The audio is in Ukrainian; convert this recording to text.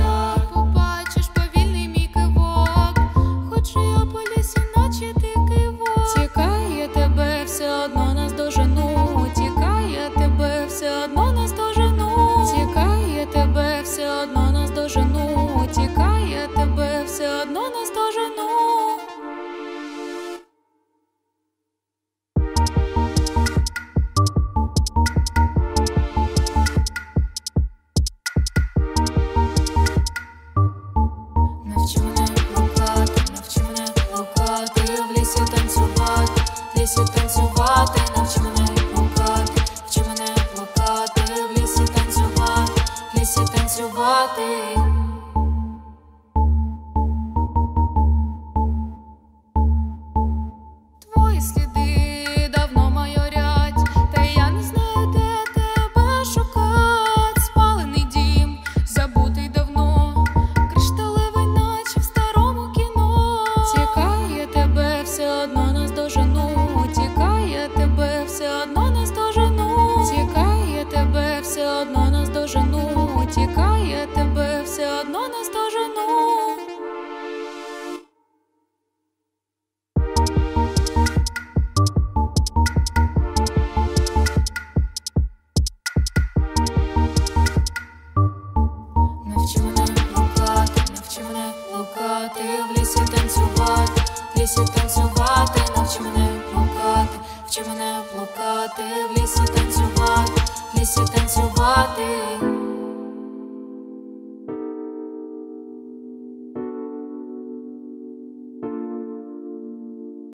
Побачиш повільний мій кивок, ходжу я по лісі, наче дикий вовк. Тікає тебе, все одно наздожену. Тікає тебе, все одно наздожену. Тікає тебе, все одно наздожену. Тікає тебе, все одно наздожену. Навчи мене блукати, навчи мене блукати, в лісі танцювати, в лісі танцювати, навчи мене блукати, вчи мене блукати, в лісі танцювати, в лісі танцювати. Твої сліди давно майорять, та я не знаю, де тебе шукать. Спалений дім, забутий давно, кришталевий, наче в старому кіно. Тікає тебе, все одно наздожену. Тікає тебе, все одно наздожену. Тікає тебе, все одно наздожену. Тікає тебе, все одно наздожену. Навчи мене блукати, навчи мене блукати, в лісі танцювати, в лісі танцювати, навчи мене блукати, вчи мене блукати, в лісі танцювати, в лісі танцювати.